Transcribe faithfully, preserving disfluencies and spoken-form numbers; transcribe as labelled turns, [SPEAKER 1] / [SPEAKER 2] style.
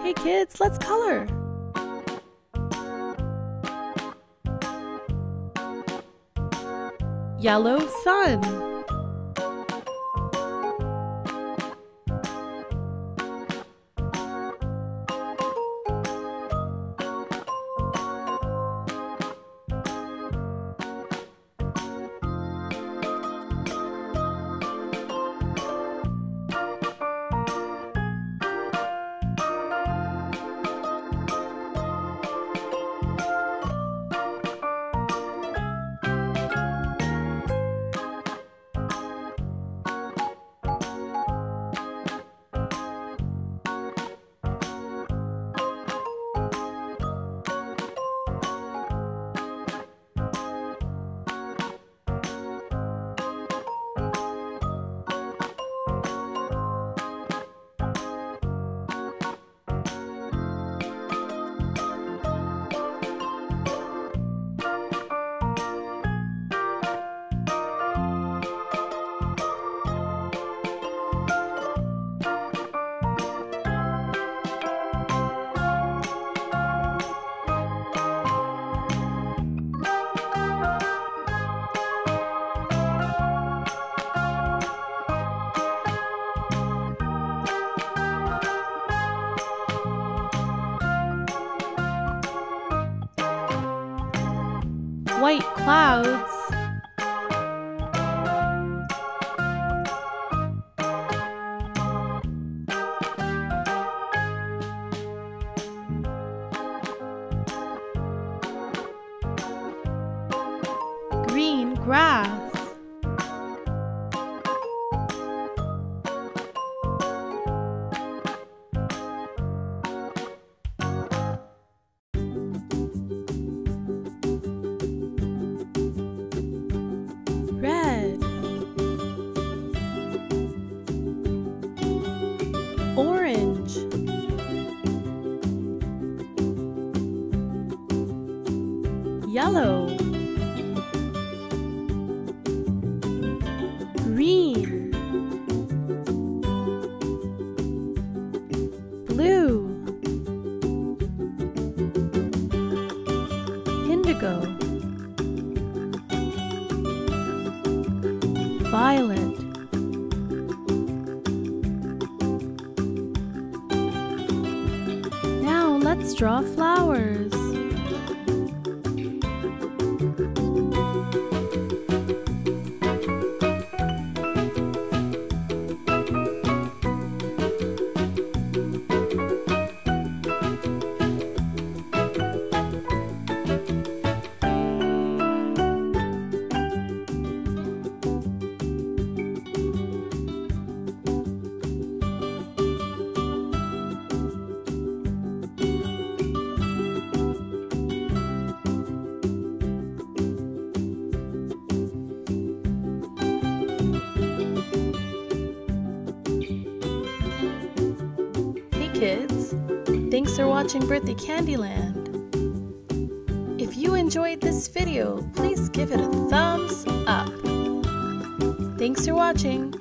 [SPEAKER 1] Hey kids, let's color! Yellow sun. White clouds. Green grass. Red. Orange. Yellow. Green. Blue. Indigo. Violet. Now let's draw flowers. Kids, thanks for watching Birthday Candyland. If you enjoyed this video, please give it a thumbs up. Thanks for watching.